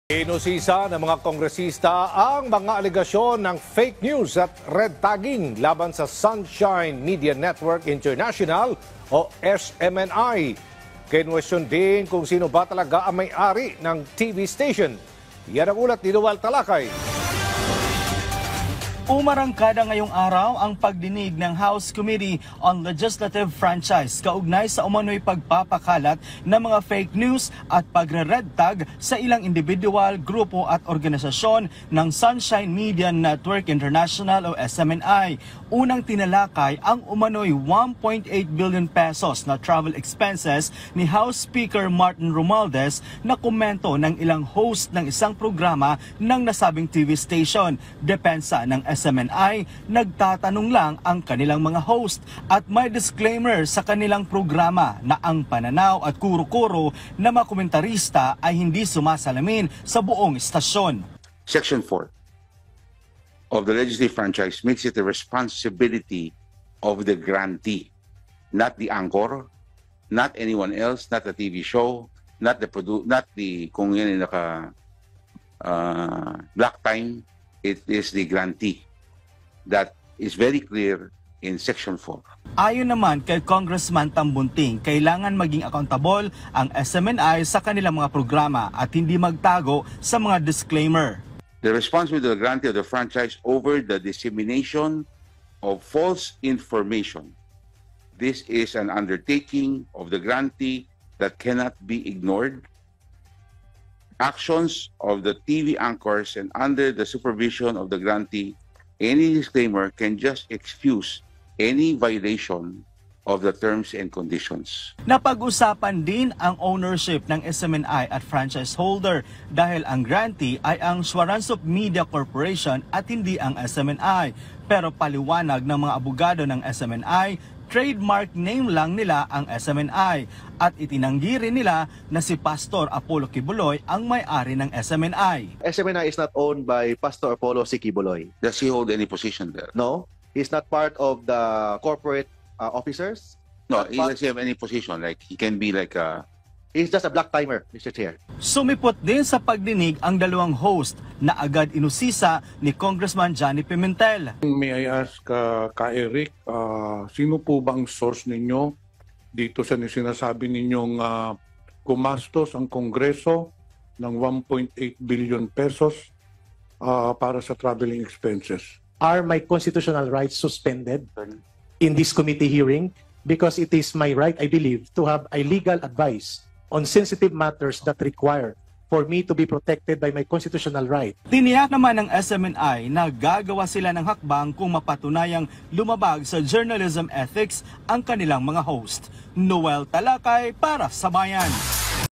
Inusisa ng mga kongresista ang mga alegasyon ng fake news at red tagging laban sa Sunshine Media Network International o SMNI. Kinwestiyon din kung sino ba talaga ang may-ari ng TV station. Yan ang ulat ni Noel Talakay. Umarangkada ngayong araw ang pagdinig ng House Committee on Legislative Franchise kaugnay sa umano'y pagpapakalat ng mga fake news at pagre-red tag sa ilang individual, grupo at organisasyon ng Sunshine Media Network International o SMNI. Unang tinalakay ang umano'y 1.8 billion pesos na travel expenses ni House Speaker Martin Romualdez na komento ng ilang host ng isang programa ng nasabing TV station. Depensa ng SMNI, nagtatanong lang ang kanilang mga host at may disclaimer sa kanilang programa na ang pananaw at kuro-kuro na mga komentarista ay hindi sumasalamin sa buong istasyon. Section 4 of the legislative franchise makes it the responsibility of the grantee, not the anchor, not anyone else, not the TV show, not the kung yan naka black time. It is the grantee. That is very clear in Section 4. Ayon naman kay Congressman Tambunting, kailangan maging accountable ang SMNI sa kanilang mga programa at hindi magtago sa mga disclaimer. The responsibility of the grantee of the franchise over the dissemination of false information. This is an undertaking of the grantee that cannot be ignored. Actions of the TV anchors and under the supervision of the grantee, any disclaimer can just excuse any violation of the terms and conditions. Napag-usapan din ang ownership ng SMNI at franchise holder dahil ang grantee ay ang Suaransop Media Corporation at hindi ang SMNI. Pero paliwanag ng mga abogado ng SMNI, trademark name lang nila ang SMNI at itinanggi rin nila na si Pastor Apollo Kibuloy ang may-ari ng SMNI. SMNI is not owned by Pastor Apollo C. Kibuloy. Does he hold any position there? No, he's not part of the corporate officers. No, he doesn't have any position. Like he can be like a... He's just a black timer, Mr. Chair. Sumipot din sa pagdinig ang dalawang host na agad inusisa ni Congressman Johnny Pimentel. May I ask ka Eric, sino po bang source ninyo dito sa sinasabi ninyong gumastos ang Kongreso ng 1.8 billion pesos para sa traveling expenses? Are my constitutional rights suspended in this committee hearing? Because it is my right, I believe, to have a legal advice on sensitive matters that require for me to be protected by my constitutional right. Tiniyak naman ng SMNI na gagawa sila ng hakbang kung mapatunayang lumabag sa journalism ethics ang kanilang mga host. Noel Talakay para sa Bayan.